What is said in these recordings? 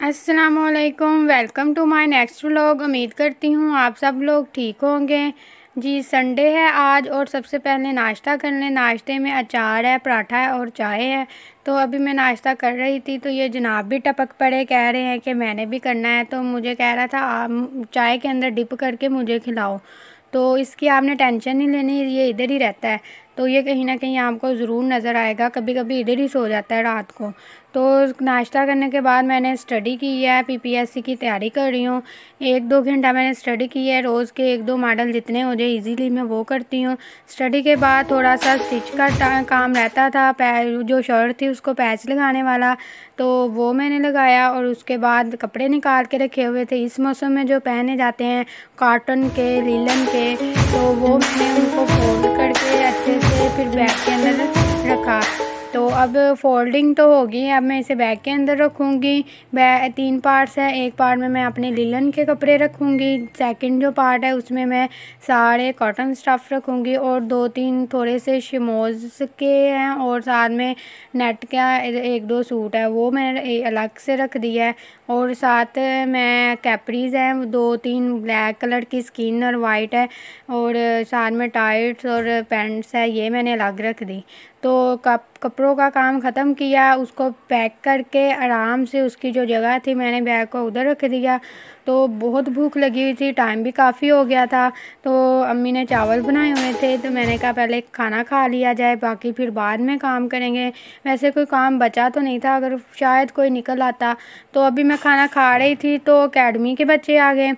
अस्सलामुअलैकुम, welcome to my next vlog. उम्मीद करती हूँ आप सब लोग ठीक होंगे। जी संडे है आज और सबसे पहले नाश्ता कर लें। नाश्ते में अचार है, पराठा है और चाय है। तो अभी मैं नाश्ता कर रही थी तो ये जनाब भी टपक पड़े, कह रहे हैं कि मैंने भी करना है। तो मुझे कह रहा था आप चाय के अंदर डिप करके मुझे खिलाओ। तो इसकी आपने टेंशन नहीं लेनी, ये इधर ही रहता है। तो ये कहीं ना कहीं आपको ज़रूर नज़र आएगा, कभी कभी इधर ही सो जाता है रात को। तो नाश्ता करने के बाद मैंने स्टडी की है, पीपीएससी की तैयारी कर रही हूँ। 1-2 घंटा मैंने स्टडी की है। रोज़ के 1-2 मॉडल जितने हो जाए इजीली मैं वो करती हूँ। स्टडी के बाद थोड़ा सा स्टिच का काम रहता था, जो शर्ट थी उसको पैच लगाने वाला, तो वो मैंने लगाया। और उसके बाद कपड़े निकाल के रखे हुए थे इस मौसम में जो पहने जाते हैं, कॉटन के, लीलन के, तो वो मैंने उनको फोल्ड करके अच्छे से फिर बैग के अंदर रखा। तो अब फोल्डिंग तो होगी, अब मैं इसे बैग के अंदर रखूँगी। बैग 3 पार्ट्स है, एक पार्ट में मैं अपने लिलन के कपड़े रखूँगी, सेकंड जो पार्ट है उसमें मैं सारे कॉटन स्टफ़ रखूँगी और 2-3 थोड़े से शिमोज के हैं और साथ में नेट का 1-2 सूट है वो मैंने अलग से रख दिया है। और साथ मैं कैपरीज़ हैं 2-3 ब्लैक कलर की, स्किन और वाइट है, और साथ में टाइट्स और पैंट्स है ये मैंने अलग रख दी। तो कपड़ों का काम ख़त्म किया, उसको पैक करके आराम से उसकी जो जगह थी मैंने बैग को उधर रख दिया। तो बहुत भूख लगी हुई थी, टाइम भी काफ़ी हो गया था। तो अम्मी ने चावल बनाए हुए थे तो मैंने कहा पहले खाना खा लिया जाए, बाकी फिर बाद में काम करेंगे। वैसे कोई काम बचा तो नहीं था, अगर शायद कोई निकल आता। तो अभी मैं खाना खा रही थी तो अकेडमी के बच्चे आ गए,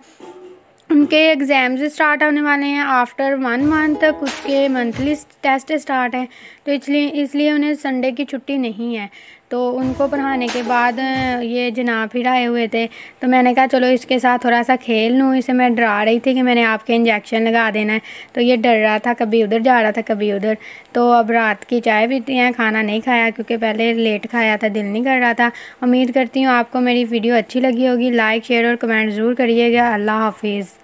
उनके एग्ज़ाम्स स्टार्ट होने वाले हैं आफ्टर 1 मंथ। कुछ के मंथली टेस्ट स्टार्ट हैं तो इसलिए उन्हें संडे की छुट्टी नहीं है। तो उनको पढ़ाने के बाद ये जनाब फिर आए हुए थे तो मैंने कहा चलो इसके साथ थोड़ा सा खेल लूँ। इसे मैं डरा रही थी कि मैंने आपके इंजेक्शन लगा देना है, तो ये डर रहा था, कभी उधर जा रहा था कभी उधर। तो अब रात की चाय पीती हैं, खाना नहीं खाया क्योंकि पहले लेट खाया था, दिल नहीं कर रहा था। उम्मीद करती हूँ आपको मेरी वीडियो अच्छी लगी होगी। लाइक, शेयर और कमेंट ज़रूर करिएगा। अल्लाह हाफिज़।